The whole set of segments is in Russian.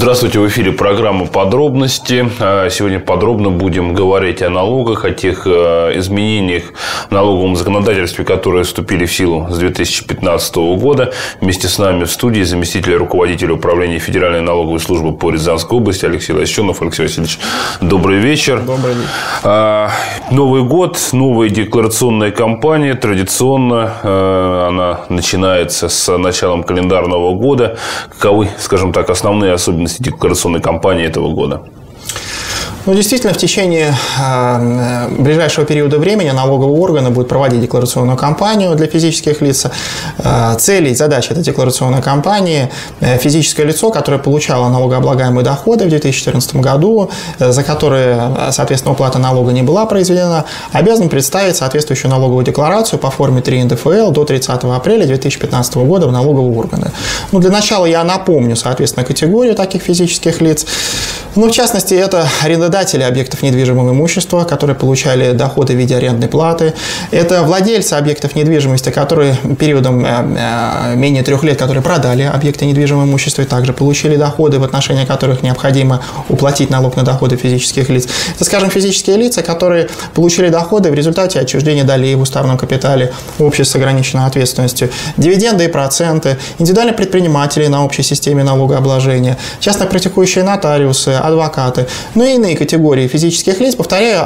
Здравствуйте, в эфире программа «Подробности». Сегодня подробно будем говорить о налогах, о тех изменениях в налоговом законодательстве, которые вступили в силу с 2015 года. Вместе с нами в студии заместитель руководителя управления Федеральной налоговой службы по Рязанской области Алексей Лощенов. Алексей Васильевич, добрый вечер. Добрый день. Новый год, новая декларационная кампания. Традиционно она начинается с началом календарного года. Каковы, скажем так, основные особенности декларационной кампании этого года? Ну, действительно, в течение ближайшего периода времени налоговые органы будут проводить декларационную кампанию для физических лиц. Цели и задачи этой декларационной кампании: физическое лицо, которое получало налогооблагаемые доходы в 2014 году, за которые, соответственно, уплата налога не была произведена, обязан представить соответствующую налоговую декларацию по форме 3 НДФЛ до 30 апреля 2015 года в налоговые органы. Ну, для начала я напомню, соответственно, категорию таких физических лиц. Ну, в частности, это арендодатели объектов недвижимого имущества, которые получали доходы в виде арендной платы. Это владельцы объектов недвижимости, которые периодом менее 3 лет, которые продали объекты недвижимого имущества и также получили доходы, в отношении которых необходимо уплатить налог на доходы физических лиц. Это, скажем, физические лица, которые получили доходы в результате отчуждения долей в уставном капитале обществ с ограниченной ответственностью, дивиденды и проценты, индивидуальные предприниматели на общей системе налогообложения, частно практикующие нотариусы, адвокаты, ну и иные категории физических лиц. Повторяю,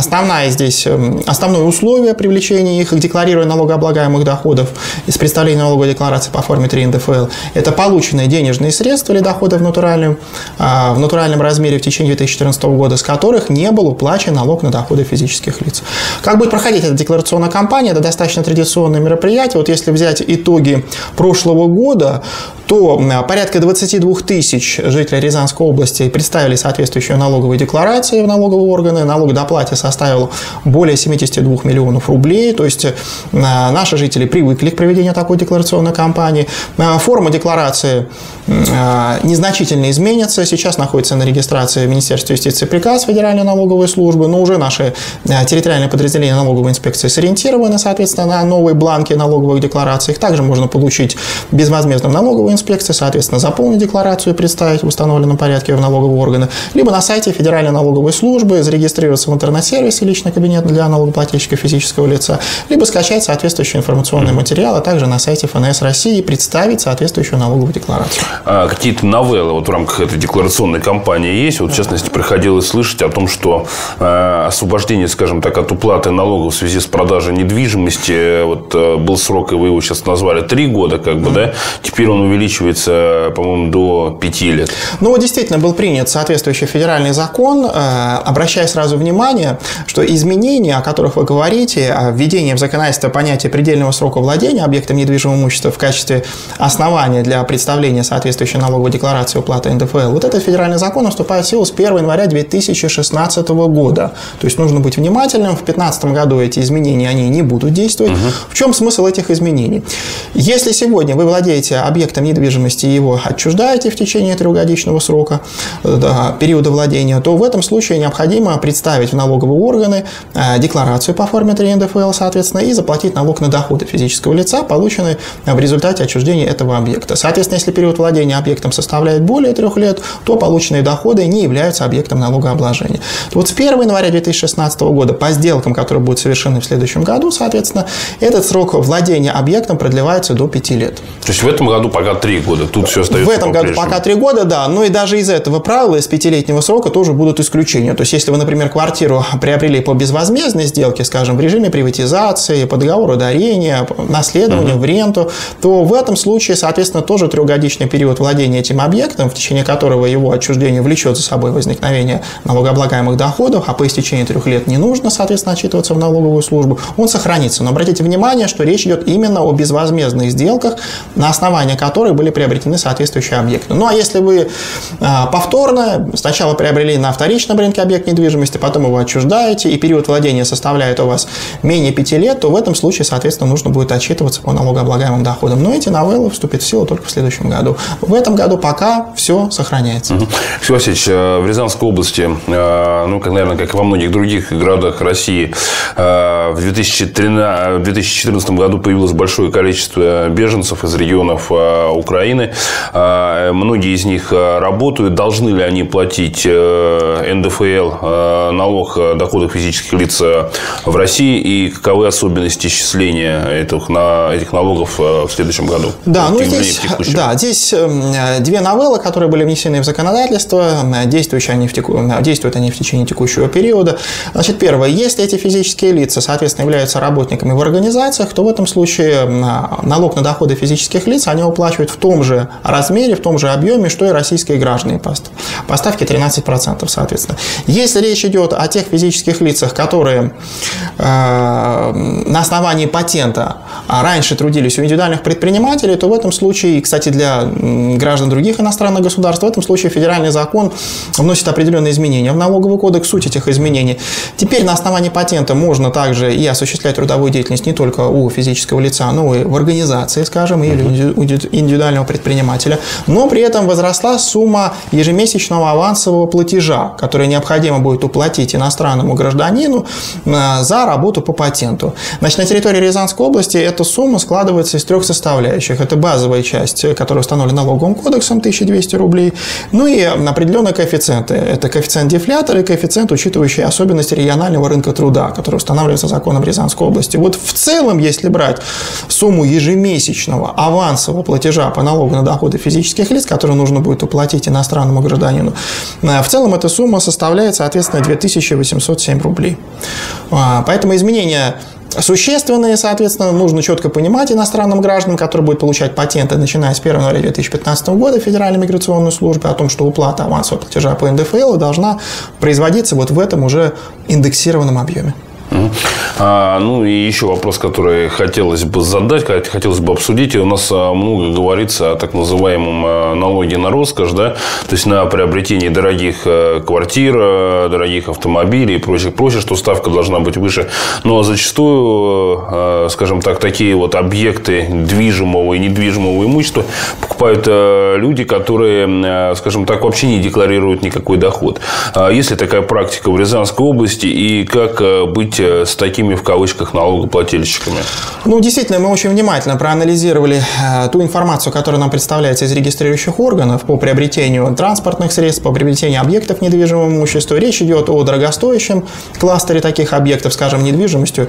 основное условие привлечения их к декларированию налогооблагаемых доходов из представления налоговой декларации по форме 3 НДФЛ – это полученные денежные средства или доходы в натуральном размере в течение 2014 года, с которых не был уплачен налог на доходы физических лиц. Как будет проходить эта декларационная кампания? Это достаточно традиционное мероприятие. Вот если взять итоги прошлого года, то порядка 22 тысяч жителей Рязанской области представили соответствующую налоговую декларацию в налоговые органы. Налог до оплаты составил более 72 миллионов рублей. То есть наши жители привыкли к проведению такой декларационной кампании. Форма декларации незначительно изменится. Сейчас находится на регистрации в Министерстве юстиции приказ Федеральной налоговой службы, но уже наши территориальные подразделения налоговой инспекции сориентированы, соответственно, на новые бланки налоговых деклараций. Их также можно получить безвозмездно в налоговой инспекции, соответственно, заполнить декларацию и представить в установленном порядке в налоговые органы, либо на сайте Федеральной налоговой службы зарегистрироваться в интернет-сервисе «Личный кабинет» для налогоплательщика физического лица, либо скачать соответствующий информационный материал, а также на сайте ФНС России представить соответствующую налоговую декларацию. А какие-то новеллы вот в рамках этой декларационной кампании есть? Вот, в частности, приходилось слышать о том, что освобождение, скажем так, от уплаты налогов в связи с продажей недвижимости, вот был срок, и вы его сейчас назвали 3 года, да? Теперь он увеличивается, по-моему, до 5 лет. Ну, вот действительно был принят соответствующий федеральный закон. Обращая сразу внимание, что изменения, о которых вы говорите, введение в законодательство понятия предельного срока владения объектом недвижимого имущества в качестве основания для представления соответствующей налоговой декларации уплаты НДФЛ, вот этот федеральный закон вступает в силу с 1 января 2016 года. То есть нужно быть внимательным. В 2015 году эти изменения они не будут действовать. В чем смысл этих изменений? Если сегодня вы владеете объектом недвижимости и его отчуждаете в течение 3-годичного срока, периода владения, то в этом случае необходимо представить в налоговые органы декларацию по форме 3 НДФЛ, соответственно, и заплатить налог на доходы физического лица, полученный в результате отчуждения этого объекта. Соответственно, если период владения объектом составляет более 3 лет, то полученные доходы не являются объектом налогообложения. Вот с 1 января 2016 года по сделкам, которые будут совершены в следующем году, соответственно, этот срок владения объектом продлевается до 5 лет. То есть в этом году пока 3 года, тут все остается в этом году пока 3 года, да, но и даже из этого правила, из 5-летнего срока тоже будут исключения. То есть, если вы, например, квартиру приобрели по безвозмездной сделке, скажем, в режиме приватизации, по договору дарения, наследования, в ренту, то в этом случае, соответственно, тоже 3-годичный период владения этим объектом, в течение которого его отчуждение влечет за собой возникновение налогооблагаемых доходов, а по истечении 3 лет не нужно, соответственно, отчитываться в налоговую службу, он сохранится. Но обратите внимание, что речь идет именно о безвозмездных сделках, на основании которых были приобретены соответствующие объекты. Ну, а если вы повторно сначала приобрели на вторичном рынке объект недвижимости, потом его отчуждаете, и период владения составляет у вас менее 5 лет, то в этом случае, соответственно, нужно будет отчитываться по налогооблагаемым доходам. Но эти новеллы вступят в силу только в следующем году. В этом году пока все сохраняется. Алексей Васильевич, в Рязанской области, наверное, как и во многих других городах России, В 2014 году появилось большое количество беженцев из регионов Украины. Многие из них работают. Должны ли они платить НДФЛ, налог доходов физических лиц в России? И каковы особенности исчисления этих налогов в следующем году? Да, здесь две новеллы, которые были внесены в законодательство. Действуют они в течение текущего периода. Значит, первое. Если эти физические лица, соответственно, являются работниками в организациях, то в этом случае налог на доходы физических лиц они уплачивают в том же размере, в том же объеме, что и российские граждане. По ставке 13%, соответственно. Если речь идет о тех физических лицах, которые на основании патента раньше трудились у индивидуальных предпринимателей, то в этом случае, кстати, для граждан других иностранных государств, в этом случае федеральный закон вносит определенные изменения в налоговый кодекс. Суть этих изменений. Теперь на основании патента можно также и осуществлять трудовую деятельность не только у физического лица, но и в организации, скажем, или у индивидуального предпринимателя. Но при этом возросла сумма ежемесячного авансового платежа, который необходимо будет уплатить иностранному гражданину за работу по патенту. Значит, на территории Рязанской области эта сумма складывается из трех составляющих. Это базовая часть, которая установлена налоговым кодексом, 1200 рублей. Ну и определенные коэффициенты. Это коэффициент дефлятора и коэффициент, учитывающий особенности регионального рынка труда, который устанавливается законом Рязанской области. Вот в целом, если брать сумму ежемесячного авансового платежа по налогу на доходы физических лиц, который нужно будет уплатить иностранному гражданину, в целом эта сумма составляет, соответственно, 2807 рублей. Поэтому изменения существенные, соответственно, нужно четко понимать иностранным гражданам, которые будут получать патенты, начиная с 1 января 2015 года в Федеральной миграционной службе, о том, что уплата авансового платежа по НДФЛ должна производиться вот в этом уже индексированном объеме. И еще вопрос, который хотелось бы задать, хотелось бы обсудить. У нас много говорится о так называемом налоге на роскошь, да? То есть на приобретение дорогих квартир, дорогих автомобилей и прочее, что ставка должна быть выше. Но зачастую, скажем так, такие вот объекты движимого и недвижимого имущества покупают люди, которые, скажем так, вообще не декларируют никакой доход. Есть ли такая практика в Рязанской области и как быть с такими, в кавычках, налогоплательщиками? Действительно, мы очень внимательно проанализировали ту информацию, которая нам представляется из регистрирующих органов по приобретению транспортных средств, по приобретению объектов недвижимого имущества. Речь идет о дорогостоящем кластере таких объектов, скажем, недвижимость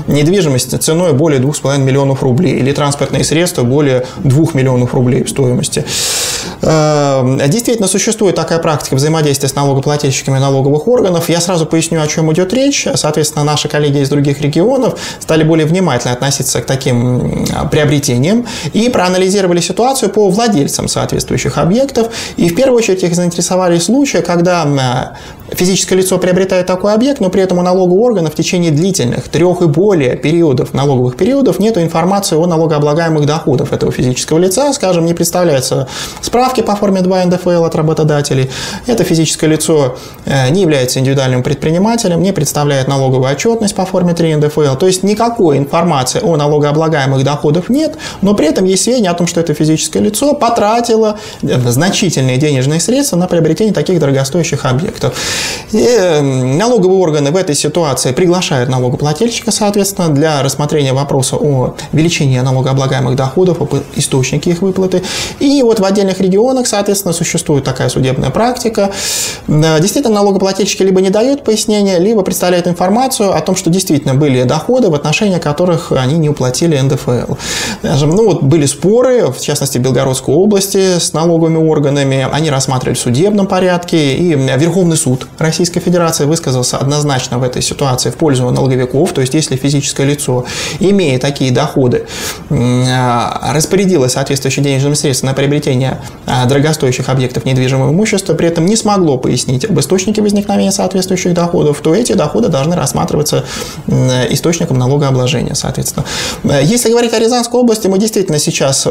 ценой более 2,5 миллионов рублей или транспортные средства более 2 миллионов рублей в стоимости. Действительно, существует такая практика взаимодействия с налогоплательщиками налоговых органов. Я сразу поясню, о чем идет речь. Соответственно, наши коллеги из других регионов стали более внимательно относиться к таким приобретениям и проанализировали ситуацию по владельцам соответствующих объектов. И в первую очередь их заинтересовали случаи, когда физическое лицо приобретает такой объект, но при этом у налогового органа в течение длительных 3 и более налоговых периодов нет информации о налогооблагаемых доходах этого физического лица. Скажем, не представляется справки по форме 2 НДФЛ от работодателей. Это физическое лицо не является индивидуальным предпринимателем, не представляет налоговую отчетность по форме 3 НДФЛ. То есть никакой информации о налогооблагаемых доходах нет, но при этом есть сведения о том, что это физическое лицо потратило значительные денежные средства на приобретение таких дорогостоящих объектов. И налоговые органы в этой ситуации приглашают налогоплательщика, соответственно, для рассмотрения вопроса о величине налогооблагаемых доходов, об источнике их выплаты. И вот в отдельных регионах, соответственно, существует такая судебная практика. Действительно, налогоплательщики либо не дают пояснения, либо представляют информацию о том, что действительно были доходы, в отношении которых они не уплатили НДФЛ. Были споры, в частности, в Белгородской области с налоговыми органами. Они рассматривали в судебном порядке, и Верховный суд Российской Федерации высказался однозначно в этой ситуации в пользу налоговиков. То есть, если физическое лицо, имея такие доходы, распорядилось соответствующими денежными средствами на приобретение дорогостоящих объектов недвижимого имущества, при этом не смогло пояснить об источнике возникновения соответствующих доходов, то эти доходы должны рассматриваться источником налогообложения, соответственно. Если говорить о Рязанской области, мы действительно сейчас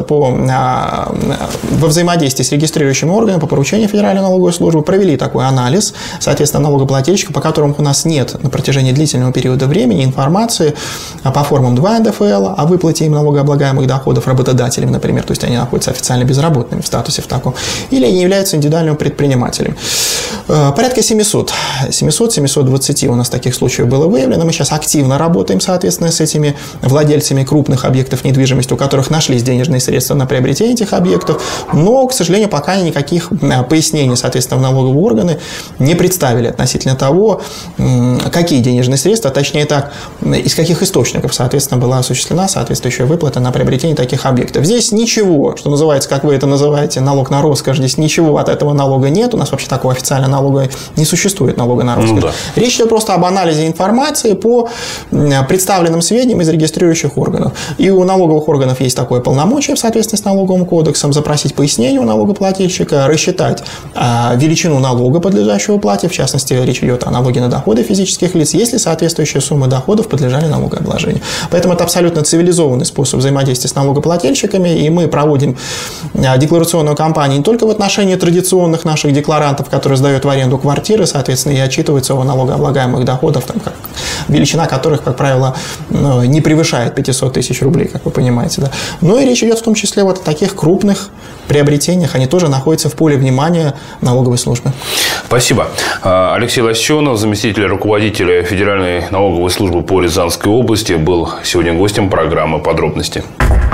во взаимодействии с регистрирующими органами по поручению Федеральной налоговой службы провели такой анализ соответственно, налогоплательщика, по которым у нас нет на протяжении длительного периода времени информации по формам 2 НДФЛ о выплате им налогооблагаемых доходов работодателям, например, то есть они находятся официально безработными в статусе в таком, или они являются индивидуальным предпринимателем. Порядка 700-720 у нас таких случаев было выявлено. Мы сейчас активно работаем, соответственно, с этими владельцами крупных объектов недвижимости, у которых нашлись денежные средства на приобретение этих объектов, но, к сожалению, пока никаких пояснений, соответственно, в налоговые органы не представили относительно того, какие денежные средства, точнее так, из каких источников, соответственно, была осуществлена соответствующая выплата на приобретение таких объектов. Здесь ничего, что называется, как вы это называете, налог на роскошь, здесь ничего от этого налога нет, у нас вообще такого официального налога не существует, налога на роскошь. Да. Речь идет просто об анализе информации по представленным сведениям из регистрирующих органов. И у налоговых органов есть такое полномочие в соответствии с налоговым кодексом запросить пояснение у налогоплательщика, рассчитать величину налога, подлежащего уплате, в частности, речь идет о налоге на доходы физических лиц, если соответствующие суммы доходов подлежали налогообложению. Поэтому это абсолютно цивилизованный способ взаимодействия с налогоплательщиками, и мы проводим декларационную кампанию не только в отношении традиционных наших декларантов, которые сдают в аренду квартиры, соответственно, и отчитываются о налогооблагаемых доходах, там, величина которых, как правило, не превышает 500 тысяч рублей, как вы понимаете. Да? Но и речь идет в том числе вот о таких крупных приобретениях, они тоже находятся в поле внимания налоговой службы. Спасибо. Алексей Лощенов, заместитель руководителя Федеральной налоговой службы по Рязанской области, был сегодня гостем программы «Подробности».